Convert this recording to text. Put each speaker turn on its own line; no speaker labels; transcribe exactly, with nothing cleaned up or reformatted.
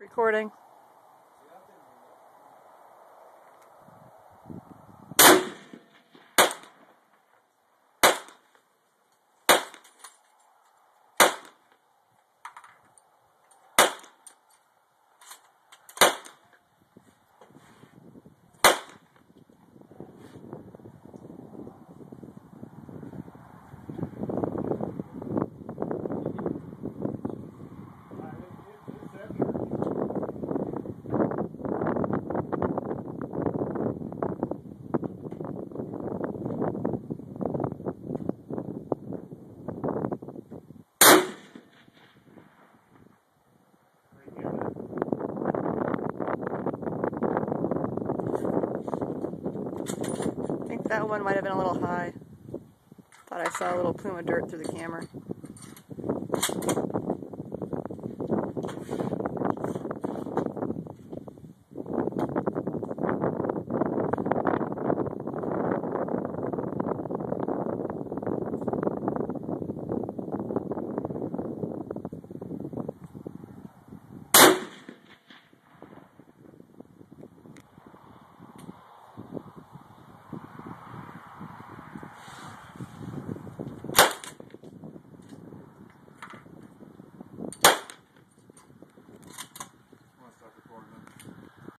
Recording. I think that one might have been a little high. Thought I saw a little plume of dirt through the camera.